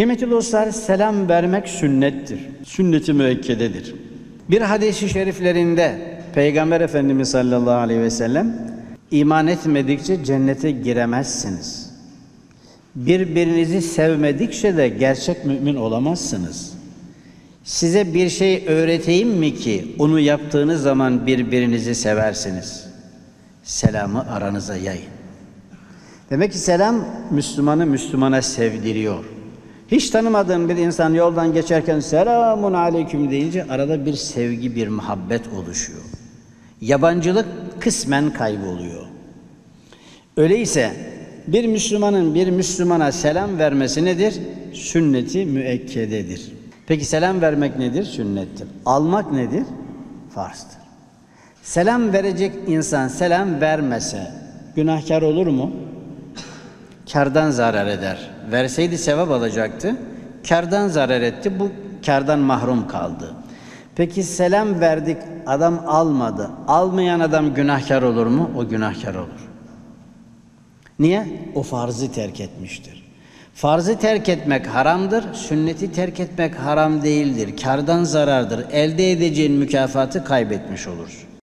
Kıymetli dostlar, selam vermek sünnettir. Sünnet-i müekkededir. Bir hadis-i şeriflerinde Peygamber Efendimiz sallallahu aleyhi ve sellem iman etmedikçe cennete giremezsiniz. Birbirinizi sevmedikçe de gerçek mümin olamazsınız. Size bir şey öğreteyim mi ki onu yaptığınız zaman birbirinizi seversiniz? Selamı aranıza yayın. Demek ki selam Müslümanı Müslümana sevdiriyor. Hiç tanımadığın bir insan yoldan geçerken selamun aleyküm deyince arada bir sevgi, bir muhabbet oluşuyor. Yabancılık kısmen kayboluyor. Öyleyse bir Müslümanın bir Müslümana selam vermesi nedir? Sünnet-i müekkededir. Peki selam vermek nedir? Sünnettir. Almak nedir? Farzdır. Selam verecek insan selam vermese günahkar olur mu? Kârdan zarar eder. Verseydi sevap alacaktı. Kârdan zarar etti. Bu kârdan mahrum kaldı. Peki selam verdik, adam almadı. Almayan adam günahkar olur mu? O günahkar olur. Niye? O farzı terk etmiştir. Farzı terk etmek haramdır, sünneti terk etmek haram değildir. Kârdan zarardır. Elde edeceğin mükafatı kaybetmiş olursun.